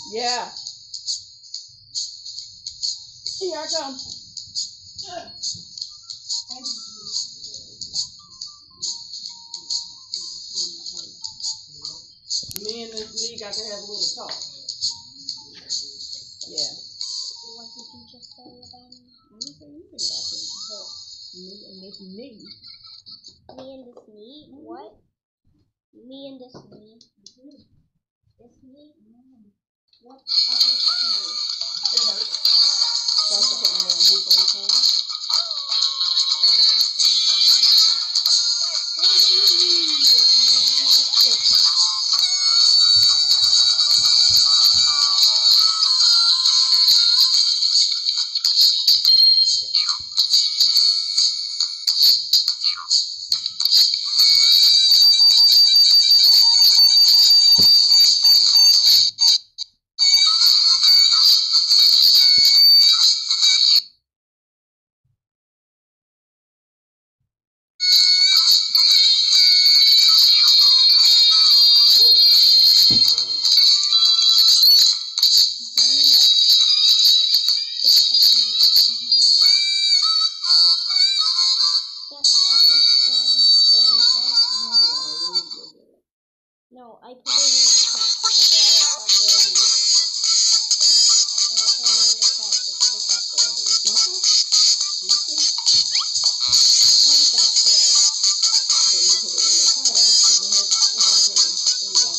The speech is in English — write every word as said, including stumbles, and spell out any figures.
Yeah. Here I come. Me and this Lee got to have a little talk. Yeah. What did you just say about me? I didn't say anything about you. Me and this knee. Me and this knee? Mm-hmm. What? Me and this knee? Mm-hmm. This knee? Mm-hmm. What? I hate this knee. It hurts. So I have to put my little knee brace on. No, I put it in the top because I got dirty. I put it in the top because it got dirty. Okay. Oh, that's good. Then you put it in the trash because it had, it had dirty. There you go.